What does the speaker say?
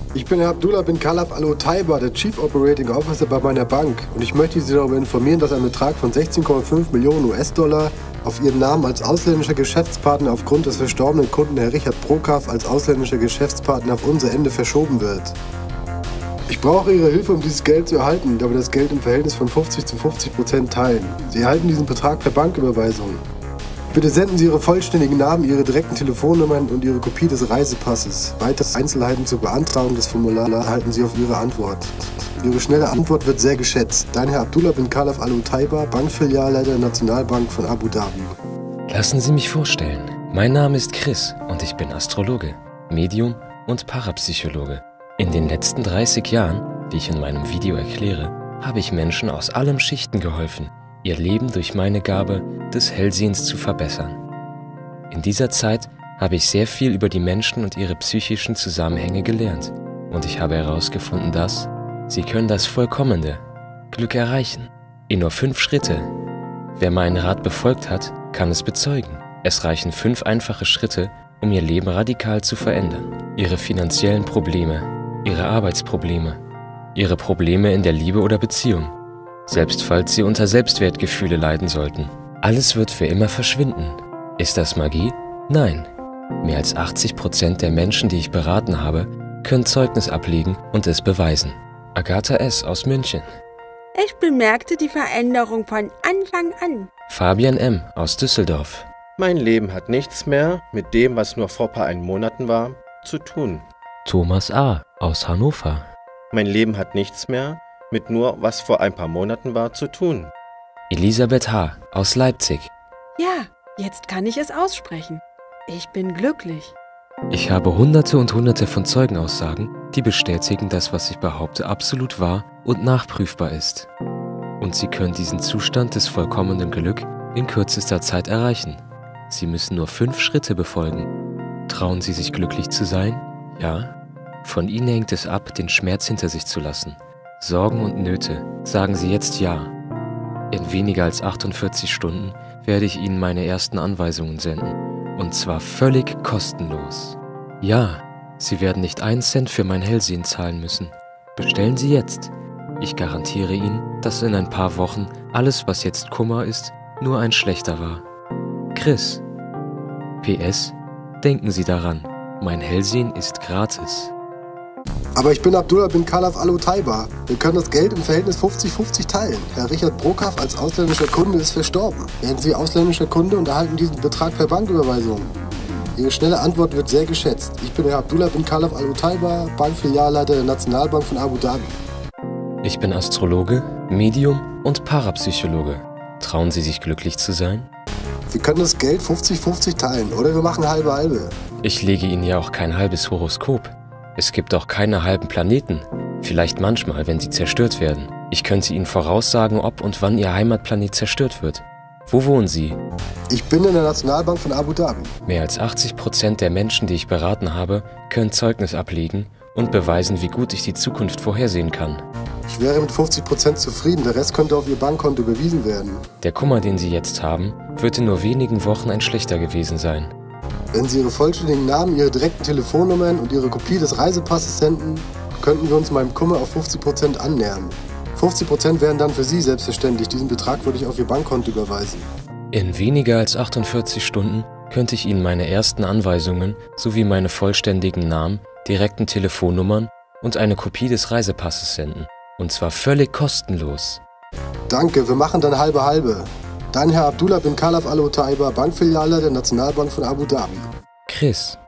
Ich bin Herr Abdullah bin Khalaf Al-Otaiba, der Chief Operating Officer bei meiner Bank. Und ich möchte Sie darüber informieren, dass ein Betrag von 16,5 Millionen US-Dollar auf Ihren Namen als ausländischer Geschäftspartner aufgrund des verstorbenen Kunden Herr Richard Brokaw als ausländischer Geschäftspartner auf unser Ende verschoben wird. Ich brauche Ihre Hilfe, um dieses Geld zu erhalten, da wir das Geld im Verhältnis von 50 zu 50% teilen. Sie erhalten diesen Betrag per Banküberweisung. Bitte senden Sie Ihre vollständigen Namen, Ihre direkten Telefonnummern und Ihre Kopie des Reisepasses. Weitere Einzelheiten zur Beantragung des Formulars erhalten Sie auf Ihre Antwort. Ihre schnelle Antwort wird sehr geschätzt. Dein Herr Abdullah bin Khalaf Al-Otaiba, Bankfilialleiter der Nationalbank von Abu Dhabi. Lassen Sie mich vorstellen. Mein Name ist Chris und ich bin Astrologe, Medium und Parapsychologe. In den letzten 30 Jahren, wie ich in meinem Video erkläre, habe ich Menschen aus allen Schichten geholfen, ihr Leben durch meine Gabe des Hellsehens zu verbessern. In dieser Zeit habe ich sehr viel über die Menschen und ihre psychischen Zusammenhänge gelernt und ich habe herausgefunden, dass sie können das vollkommene Glück erreichen. In nur 5 Schritte. Wer meinen Rat befolgt hat, kann es bezeugen. Es reichen 5 einfache Schritte, um ihr Leben radikal zu verändern. Ihre finanziellen Probleme, ihre Arbeitsprobleme, ihre Probleme in der Liebe oder Beziehung, selbst falls sie unter Selbstwertgefühle leiden sollten. Alles wird für immer verschwinden. Ist das Magie? Nein. Mehr als 80% der Menschen, die ich beraten habe, können Zeugnis ablegen und es beweisen. Agatha S. aus München. Ich bemerkte die Veränderung von Anfang an. Fabian M. aus Düsseldorf. Mein Leben hat nichts mehr mit dem, was nur vor paar Monaten war, zu tun. Thomas A. aus Hannover. Mein Leben hat nichts mehr mit nur, was vor ein paar Monaten war, zu tun. Elisabeth H. aus Leipzig. Ja, jetzt kann ich es aussprechen. Ich bin glücklich. Ich habe Hunderte und Hunderte von Zeugenaussagen, die bestätigen, dass was ich behaupte absolut wahr und nachprüfbar ist. Und Sie können diesen Zustand des vollkommenen Glück in kürzester Zeit erreichen. Sie müssen nur 5 Schritte befolgen. Trauen Sie sich glücklich zu sein? Ja? Von Ihnen hängt es ab, den Schmerz hinter sich zu lassen. Sorgen und Nöte, sagen Sie jetzt Ja. In weniger als 48 Stunden werde ich Ihnen meine ersten Anweisungen senden. Und zwar völlig kostenlos. Ja, Sie werden nicht 1 Cent für mein Hellsehen zahlen müssen. Bestellen Sie jetzt. Ich garantiere Ihnen, dass in ein paar Wochen alles, was jetzt Kummer ist, nur ein schlechter war. Chris. PS. Denken Sie daran, mein Hellsehen ist gratis. Aber ich bin Abdullah bin Khalaf Al-Otaiba. Wir können das Geld im Verhältnis 50-50 teilen. Herr Richard Brokaw als ausländischer Kunde ist verstorben. Werden Sie ausländischer Kunde und erhalten diesen Betrag per Banküberweisung. Ihre schnelle Antwort wird sehr geschätzt. Ich bin Herr Abdullah bin Khalaf Al-Otaiba, Bankfilialleiter der Nationalbank von Abu Dhabi. Ich bin Astrologe, Medium und Parapsychologe. Trauen Sie sich glücklich zu sein? Wir können das Geld 50-50 teilen oder wir machen halbe-halbe. Ich lege Ihnen ja auch kein halbes Horoskop. Es gibt auch keine halben Planeten. Vielleicht manchmal, wenn sie zerstört werden. Ich könnte Ihnen voraussagen, ob und wann Ihr Heimatplanet zerstört wird. Wo wohnen Sie? Ich bin in der Nationalbank von Abu Dhabi. Mehr als 80% der Menschen, die ich beraten habe, können Zeugnis ablegen und beweisen, wie gut ich die Zukunft vorhersehen kann. Ich wäre mit 50% zufrieden, der Rest könnte auf Ihr Bankkonto überwiesen werden. Der Kummer, den Sie jetzt haben, wird in nur wenigen Wochen ein schlechter gewesen sein. Wenn Sie Ihre vollständigen Namen, Ihre direkten Telefonnummern und Ihre Kopie des Reisepasses senden, könnten wir uns meinem Kummer auf 50% annähern. 50% wären dann für Sie selbstverständlich. Diesen Betrag würde ich auf Ihr Bankkonto überweisen. In weniger als 48 Stunden könnte ich Ihnen meine ersten Anweisungen sowie meine vollständigen Namen, direkten Telefonnummern und eine Kopie des Reisepasses senden. Und zwar völlig kostenlos. Danke, wir machen dann halbe-halbe. Dein Herr Abdullah bin Khalaf Al-Otaiba, Bankfiliale der Nationalbank von Abu Dhabi. Chris.